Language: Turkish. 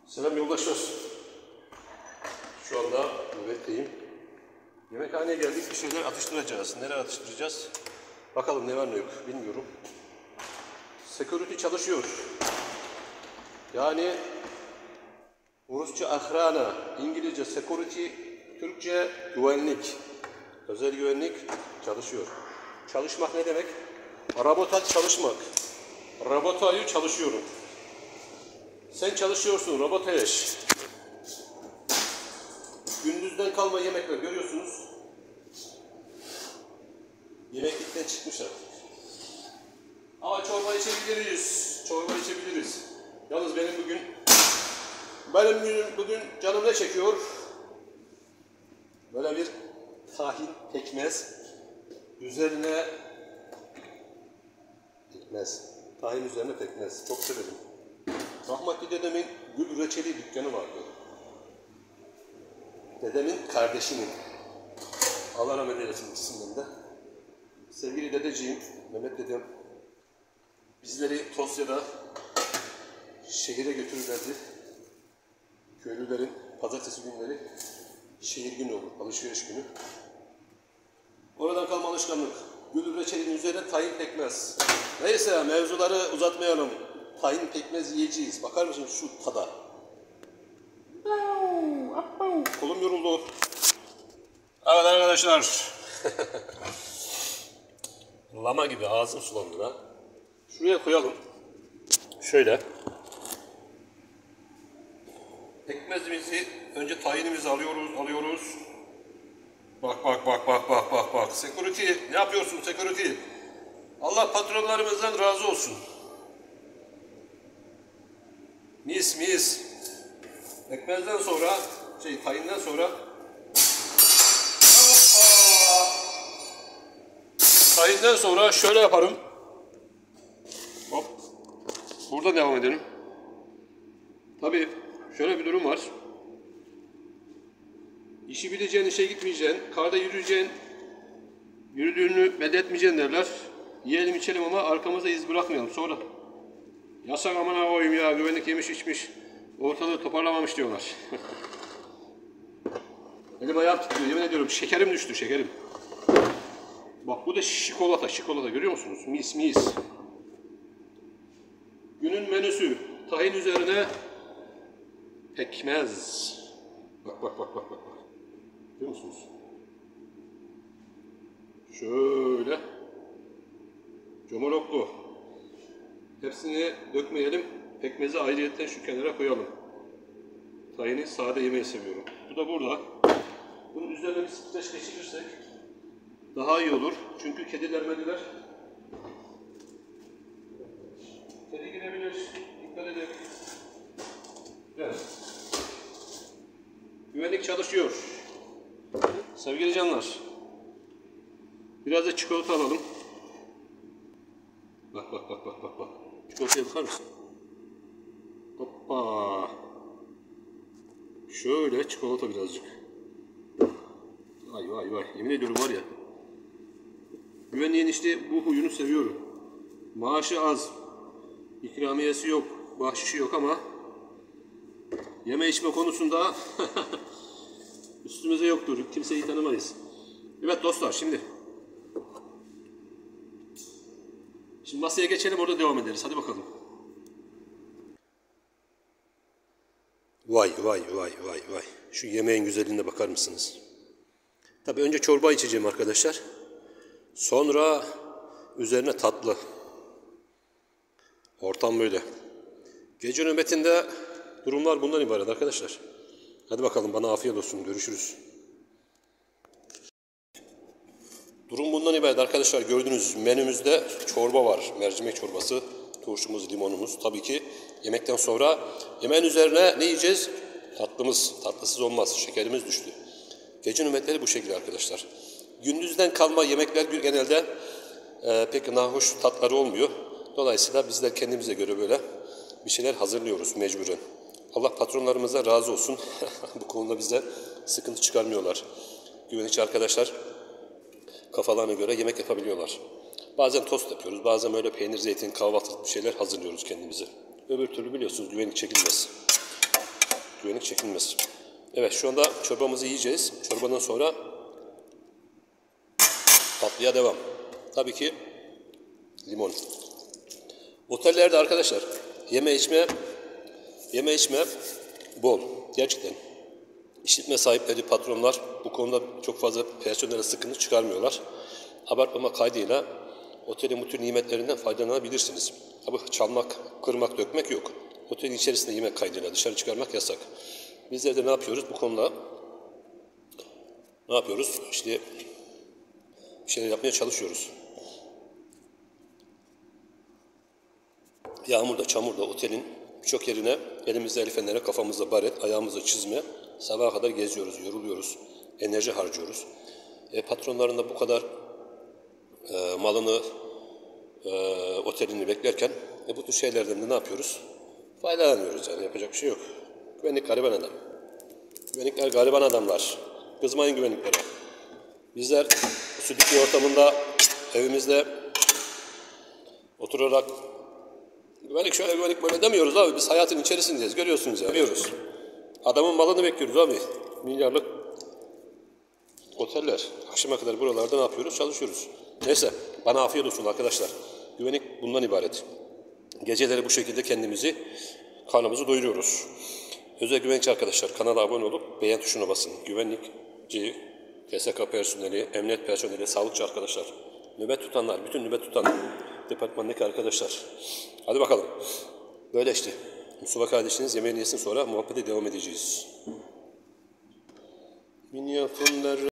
Selam yoldaşlar. Şu anda nöbetteyim. Yemekhaneye geldik, bir şeyler atıştıracağız. Nereye atıştıracağız? Bakalım ne var ne yok bilmiyorum. Security çalışıyor. Yani Rusça ahrana, İngilizce security, Türkçe güvenlik. Özel güvenlik çalışıyor. Çalışmak ne demek? Rabota çalışmak. Rabotayı çalışıyorum. Sen çalışıyorsun robot eş. Gündüzden kalma yemekler görüyorsunuz. Yemeklikten çıkmışlar. Ama çorba içebiliriz. Çorba içebiliriz. Yalnız benim bugün canım ne çekiyor? Böyle bir tahin pekmez. Üzerine pekmez. Tahin üzerine pekmez. Çok severim. Rahmetli dedemin gül reçeli dükkanı vardı. Dedemin kardeşinin. Allah rahmet eylesin ikisinden de. Sevgili dedeciğim, Mehmet dedem bizleri Tosya'da şehire götürürlerdi. Köylülerin pazartesi günleri şehir günü olur, alışveriş günü. Oradan kalma alışkanlık. Gül reçelinin üzerine tahin pekmez. Neyse mevzuları uzatmayalım. Tahin pekmez yiyeceğiz. Bakar mısın şu tada? Kolum yoruldu. Evet arkadaşlar. Lama gibi ağzım sulandı ha. Şuraya koyalım. Şöyle. Pekmezimizi önce tahinimizi alıyoruz. Bak. Security ne yapıyorsun security? Allah patronlarımızdan razı olsun. Mis. Pekmezden sonra, tahinden sonra tahinden sonra şöyle yaparım. Hop. Burada devam edelim. Tabii şöyle bir durum var. İşi bileceğin, işe gitmeyeceksin. Karda yürüyeceksin. Yürüdüğünü belli etmeyeceksin derler. Yiyelim içelim ama arkamıza iz bırakmayalım. Sonra yasak amına koyayım ya, güvenlik yemiş içmiş. Ortalığı toparlamamış diyorlar. Elim ayağım titriyor, yemin ediyorum şekerim düştü, şekerim. Bak bu da çikolata görüyor musunuz? Mis. Günün menüsü, tahin üzerine pekmez. Bak. Görüyor musunuz? Şöyle. Comoloklu. Hepsini dökmeyelim. Pekmezi ayrıyetten şu kenara koyalım. Tahini sade yemeyi seviyorum. Bu da burada. Bunun üzerine bir streç geçirirsek daha iyi olur. Çünkü kediler kedi girebilir. Dikkat edin. Evet. Güvenlik çalışıyor. Sevgili canlar. Biraz da çikolata alalım. Bak. Çikolataya bakar mısın? Hoppa. Şöyle çikolata birazcık. Vay. Yemin ediyorum var ya. Güvenliğin işte bu huyunu seviyorum. Maaşı az. İkramiyesi yok. Bahşişi yok ama yeme içme konusunda üstümüze yoktur. Kimseyi tanımayız. Evet dostlar şimdi masaya geçelim, orada devam ederiz. Hadi bakalım. Vay. Şu yemeğin güzelliğine bakar mısınız? Tabii önce çorba içeceğim arkadaşlar. Sonra üzerine tatlı. Ortam böyle. Gece nöbetinde durumlar bundan ibaret arkadaşlar. Hadi bakalım, bana afiyet olsun. Görüşürüz. Durum bundan ibaret arkadaşlar. Gördünüz menümüzde çorba var. Mercimek çorbası, turşumuz, limonumuz. Tabii ki yemekten sonra yemeğin üzerine ne yiyeceğiz? Tatlımız. Tatlısız olmaz. Şekerimiz düştü. Gece nöbetleri bu şekilde arkadaşlar. Gündüzden kalma yemekler genelde pek nahoş tatları olmuyor. Dolayısıyla bizler kendimize göre böyle bir şeyler hazırlıyoruz mecburen. Allah patronlarımıza razı olsun. Bu konuda bize sıkıntı çıkarmıyorlar. Güvenlikçi arkadaşlar kafalarına göre yemek yapabiliyorlar. Bazen tost yapıyoruz, bazen böyle peynir, zeytin, kahvaltılık bir şeyler hazırlıyoruz kendimize. Öbür türlü biliyorsunuz güvenlik çekilmez. Güvenlik çekilmez. Evet, şu anda çorbamızı yiyeceğiz. Çorbadan sonra tatlıya devam. Tabii ki limon. Otellerde arkadaşlar yeme içme bol. Gerçekten. İşletme sahipleri, patronlar bu konuda çok fazla personele sıkıntı çıkarmıyorlar. Abartmama kaydıyla otelin bu tür nimetlerinden faydalanabilirsiniz. Tabii çalmak, kırmak, dökmek yok. Otelin içerisinde yemek kaydıyla dışarı çıkarmak yasak. Bizler de ne yapıyoruz bu konuda? Ne yapıyoruz? İşte bir şeyler yapmaya çalışıyoruz. Yağmurda, çamurda otelin birçok yerine elimizde el feneri, kafamızda baret, ayağımızda çizme, sabaha kadar geziyoruz, yoruluyoruz, enerji harcıyoruz. Patronların da bu kadar malını, otelini beklerken bu tür şeylerden de ne yapıyoruz? Faydalanıyoruz yani, yapacak bir şey yok. Güvenlik gariban adam. Güvenlikler gariban adamlar. Kızmayın güvenliklere. Bizler bu südükli ortamında evimizde oturarak güvenlik şöyle, güvenlik böyle demiyoruz abi. Biz hayatın içerisindeyiz. Görüyorsunuz ya. Biliyoruz. Adamın malını bekliyoruz abi. Milyarlık oteller. Akşama kadar buralarda ne yapıyoruz? Çalışıyoruz. Neyse. Bana afiyet olsun arkadaşlar. Güvenlik bundan ibaret. Geceleri bu şekilde kendimizi, karnımızı doyuruyoruz. Özel güvenlikçi arkadaşlar kanala abone olup beğen tuşuna basın. Güvenlikçi, TSK personeli, emniyet personeli, sağlıkçı arkadaşlar. Nöbet tutanlar, bütün nöbet tutan departmandaki arkadaşlar. Hadi bakalım. Böyle işte. Mustafa kardeşiniz yemeğini yesin, sonra muhabbete devam edeceğiz.